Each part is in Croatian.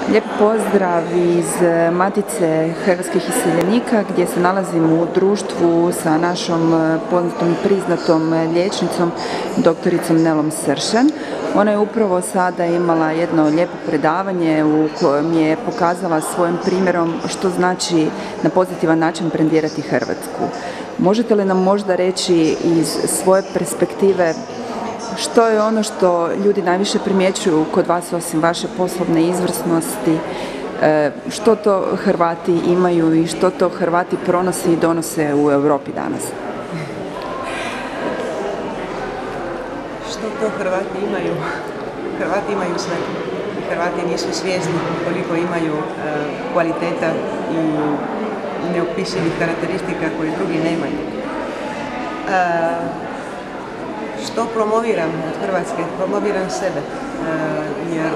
Lijep pozdrav iz Matice hrvatskih iseljenika gdje se nalazim u društvu sa našom poznatom priznatom liječnicom doktoricom Nelom Sršen. Ona je upravo sada imala jedno lijepo predavanje u kojem je pokazala svojim primjerom što znači na pozitivan način brendirati Hrvatsku. Možete li nam možda reći iz svoje perspektive što je ono što ljudi najviše primjećuju kod vas osim vaše poslovne izvrsnosti, što to Hrvati imaju i što to Hrvati pronose i donose u Europi danas? Što to Hrvati imaju? Hrvati imaju sve. Hrvati nisu svjesni koliko imaju kvaliteta i neopisivih karakteristika koje drugi nemaju. Što promoviram od Hrvatske? Promoviram sebe, jer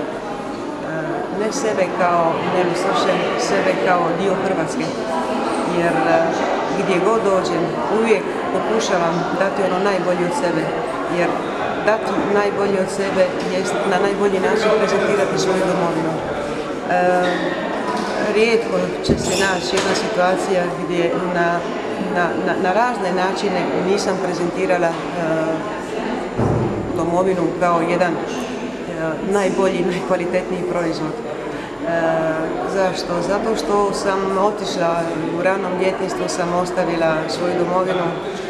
ne sebe kao Nelu Sršen, sebe kao dio Hrvatske, jer gdje god dođem uvijek pokušavam dati ono najbolje od sebe, jer dati najbolje od sebe jest na najbolji način prezentirati svoju domovinu. Rijetko će se naći jedna situacija gdje na razne načine nisam prezentirala domovinu kao jedan najbolji, najkvalitetniji proizvod. Zašto? Zato što sam otišla u ranom djetinjstvu, sam ostavila svoju domovinu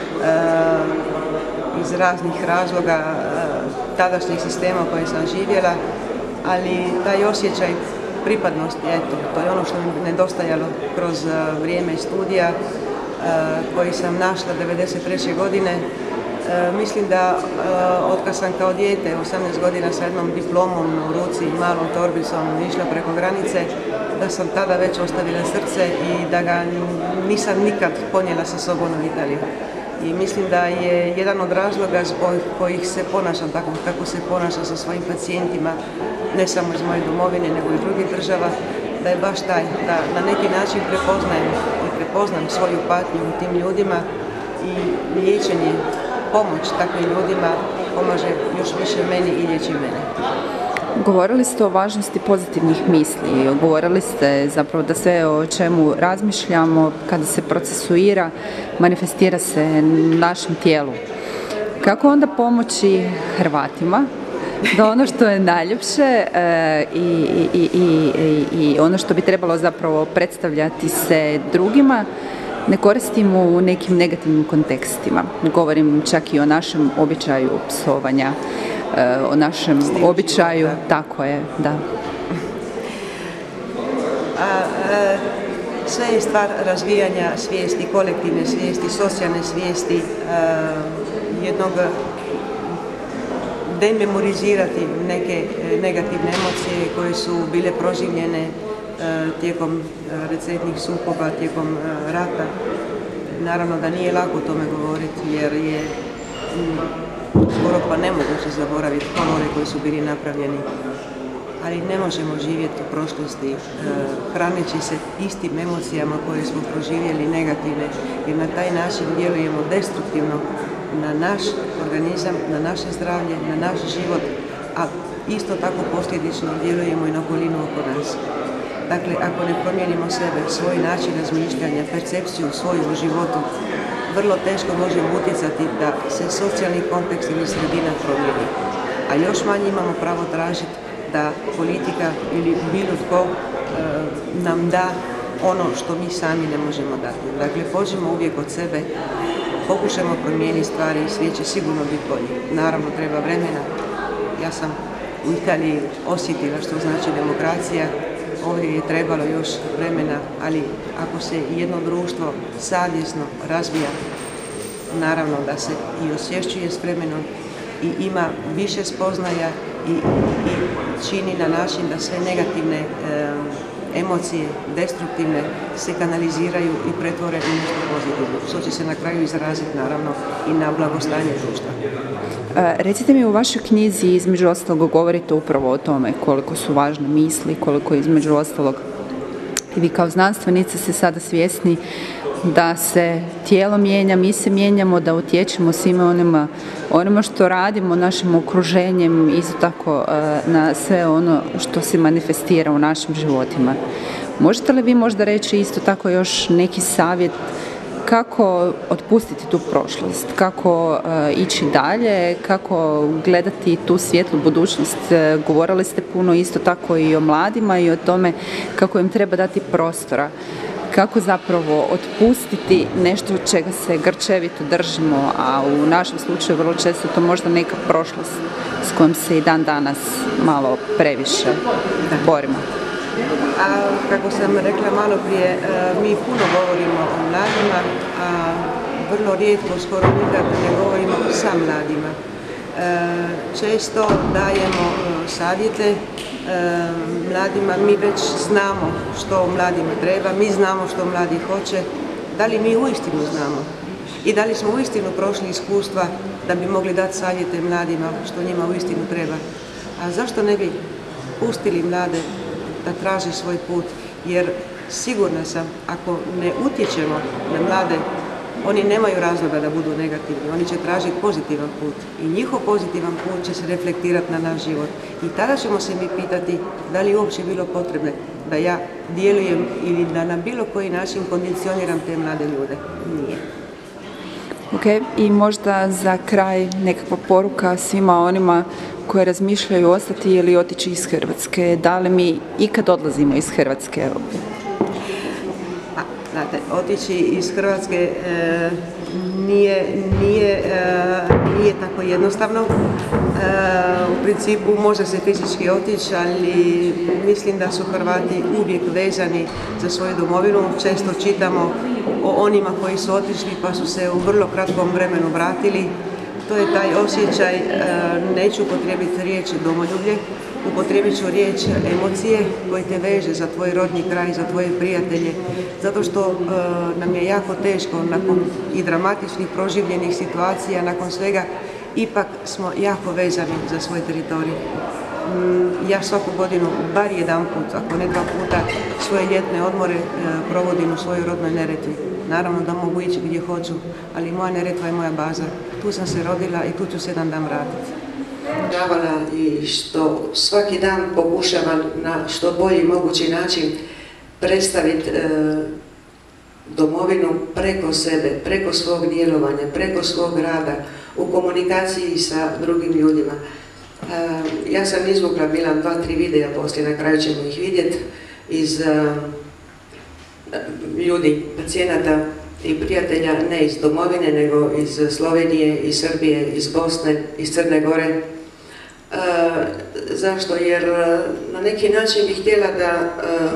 iz raznih razloga tadašnjih sistema u kojim sam živjela, ali taj osjećaj pripadnosti, eto, to je ono što mi nedostajalo kroz vrijeme studija koji sam našla 1993. godine. Mislim da otkad sam kao dijete, 18 godina sa jednom diplomom u ruci i malom torbicom išla preko granice, da sam tada već ostavila srce i da ga nisam nikad ponijela sa sobom u Italiju. I mislim da je jedan od razloga zbog kojih se ponašam tako kako se ponašam sa svojim pacijentima, ne samo iz moje domovine, nego i drugih država, da je baš taj, da na neki način prepoznam svoju patnju u tim ljudima i liječenje, pomoć takvim ljudima pomaže još više meni i liječi mene. Govorili ste o važnosti pozitivnih misli, govorili ste zapravo da sve o čemu razmišljamo kada se procesuira, manifestira se našem tijelu. Kako onda pomoći Hrvatima da ono što je najljepše i ono što bi trebalo zapravo predstavljati se drugima ne koristimo u nekim negativnim kontekstima? Govorim čak i o našem običaju psovanja, o našem običaju, tako je, da. Sve je stvar razvijanja svijesti, kolektivne svijesti, socijalne svijesti, jednog dememorizirati neke negativne emocije koje su bile proživljene tijekom recentnih sukoba, tijekom rata. Naravno da nije lako o tome govoriti jer je skoro pa nemoguće zaboraviti horore koji su bili napravljeni. Ali ne možemo živjeti u prošlosti hraneći se istim emocijama koje smo proživjeli negativne, jer na taj način djelujemo destruktivno na naš organizam, na naše zdravlje, na naš život, a isto tako posljedično djelujemo i na okolinu oko nas. Dakle, ako ne promijenimo sebe, svoj način razmišljanja, percepciju svoju u životu, vrlo teško možemo utjecati da se socijalni kontekst ili sredina promijeni. A još manje imamo pravo tražiti da politika ili bilo tko nam da ono što mi sami ne možemo dati. Dakle, pođimo uvijek od sebe, pokušamo promijeniti stvari i svijet će sigurno biti bolji. Naravno, treba vremena. Ja sam u Italiji osjetila što znači demokracija. Ovdje je trebalo još vremena, ali ako se jedno društvo savjesno razvija, naravno da se i osvješćuje s vremenom i ima više spoznaja i čini na način da sve negativne emocije, destruktivne, se kanaliziraju i pretvore u nešto pozitivno, što će se na kraju izraziti naravno i na blagostanje društva. Recite mi, u vašoj knjizi između ostalog govorite upravo o tome koliko su važne misli, koliko između ostalog i vi kao znanstvenica ste sada svjesni da se tijelo mijenja, mi se mijenjamo, da utječemo svime onima što radimo, našim okruženjem, isto tako na sve ono što se manifestira u našim životima. Možete li vi možda reći isto tako još neki savjet kako otpustiti tu prošlost, kako ići dalje, kako gledati tu svijetlu budućnost? Govorili ste puno isto tako i o mladima i o tome kako im treba dati prostora. Kako zapravo otpustiti nešto od čega se grčevito držimo, a u našem slučaju vrlo često to možda neka prošlost s kojom se i dan danas malo previše borimo. A kako sam rekla malo prije, mi puno govorimo o mladima, a vrlo rijetko, skoro nikad ne govorimo sa mladima. Često dajemo savjete mladima, mi već znamo što mladima treba, mi znamo što mladi hoće. Da li mi uistinu znamo i da li smo uistinu prošli iskustva da bi mogli dati savjete mladima što njima uistinu treba. A zašto ne bi pustili mlade da traže svoj put, jer sigurna sam, ako ne utječemo na mlade, oni nemaju razloga da budu negativni, oni će tražiti pozitivan put i njihov pozitivan put će se reflektirati na naš život. I tada ćemo se mi pitati da li uopće bilo potrebe da ja djelujem ili da na bilo koji način kondicioniram te mlade ljude. Nije. Ok, i možda za kraj nekakva poruka svima onima koji razmišljaju ostati ili otići iz Hrvatske. Da li mi ikad odlazimo iz Hrvatske? Znate, otići iz Hrvatske nije tako jednostavno. U principu može se fizički otići, ali mislim da su Hrvati uvijek vezani za svoju domovinu. Često čitamo o onima koji su otišli pa su se u vrlo kratkom vremenu vratili. To je taj osjećaj, neću upotrijebiti riječ domoljublje, upotrijebit ću riječ emocije koje te veže za tvoj rodni kraj, za tvoje prijatelje, zato što nam je jako teško nakon i dramatičnih proživljenih situacija, nakon svega, ipak smo jako vezani za svoj teritorij. Ja svaku godinu, bar jedan put, ako ne dva puta, svoje ljetne odmore provodim u svojoj rodnoj Neretvi. Naravno da mogu ići gdje hoću, ali moja Neretva je moja baza. Tu sam se rodila i tu ću se jedan dan vratiti. Davala i što svaki dan pokušavam na što bolji mogući način predstaviti domovinu preko sebe, preko svog djelovanja, preko svog rada, u komunikaciji sa drugim ljudima. Ja sam izvukla bila 2-3 videa, poslije na kraju ćemo ih vidjeti, iz ljudi, pacijenata i prijatelja, ne iz domovine, nego iz Slovenije, iz Srbije, iz Bosne, iz Crne Gore. Zašto? Jer na neki način bih htjela da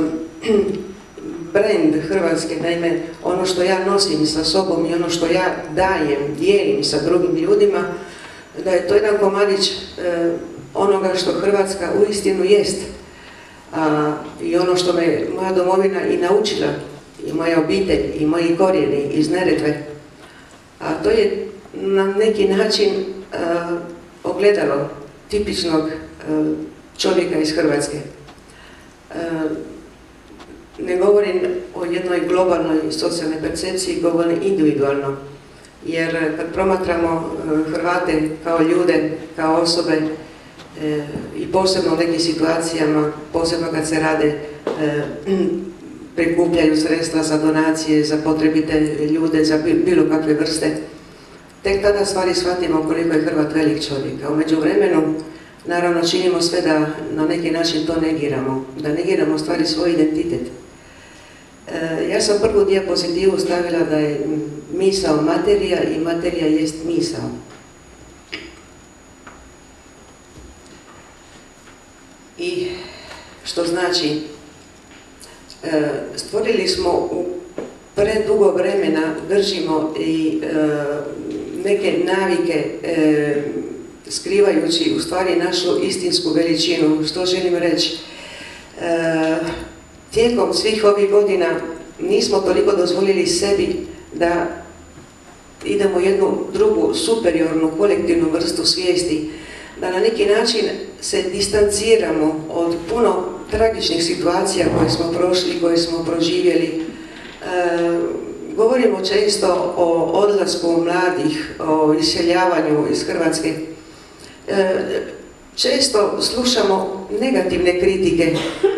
brand Hrvatske, naime ono što ja nosim sa sobom i ono što ja dajem, dijelim sa drugim ljudima, da je to jedan komadić onoga što Hrvatska uistinu jest. I ono što me moja domovina i naučila, i moja obitelj, i moji korijeni iz Neretve. A to je na neki način ogledalo tipičnog čovjeka iz Hrvatske. Ne govorim o jednoj globalnoj socijalnoj percepciji, govorim individualno. Jer kad promatramo Hrvate kao ljude, kao osobe, i posebno u nekim situacijama, posebno kad se rade, prikupljaju sredstva za donacije, za potrebite ljude, za bilo kakve vrste, tek tada stvari shvatimo koliko je Hrvat velik čovjek. A u međuvremenu, naravno, činimo sve da na neki način to negiramo, da negiramo stvari svoj identitet. Ja sam prvu dijapozitivu stavila da je misao materija i materija jest misao. I što znači, stvorili smo u predugo vremena, držimo i neke navike skrivajući u stvari našu istinsku veličinu. Što želim reći? Tijekom svih ovih godina nismo toliko dozvolili sebi da idemo jednu drugu superiornu kolektivnu vrstu svijesti, da na neki način se distanciramo od puno tragičnih situacija koje smo prošli, koje smo proživjeli. govorimo često o odlasku mladih, o iseljavanju iz Hrvatske. Često slušamo negativne kritike.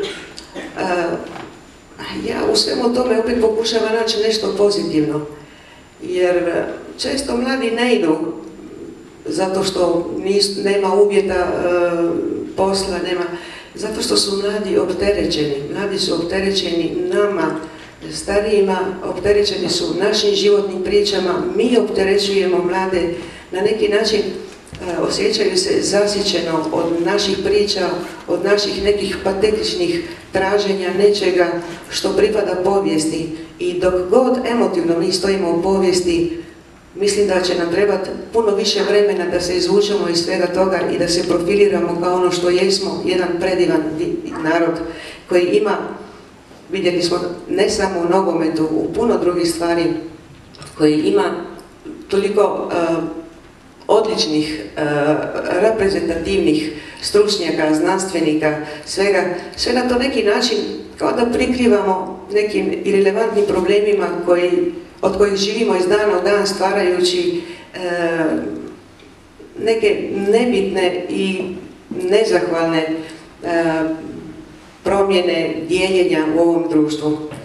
Ja u svemu tome opet pokušavam naći nešto pozitivno. Jer često mladi ne idu zato što nema uvjeta posla, zato što su mladi opterećeni. Mladi su opterećeni nama, starijima, opterećeni su našim životnim pričama, mi opterećujemo mlade, na neki način osjećaju se zasićeno od naših priča, od naših nekih patetičnih traženja nečega što pripada povijesti. I dok god emotivno mi stojimo u povijesti, mislim da će nam trebati puno više vremena da se izvučemo iz svega toga i da se profiliramo kao ono što jesmo, jedan predivan narod koji ima, vidjeli smo ne samo u nogometu, u puno drugih stvari, koji ima toliko odličnih, reprezentativnih stručnjaka, znanstvenika, sve na to neki način kao da prikrivamo nekim irelevantnim problemima od kojih živimo iz dana u dan, stvarajući neke nebitne i nezahvalne promjene dijeljenja u ovom društvu.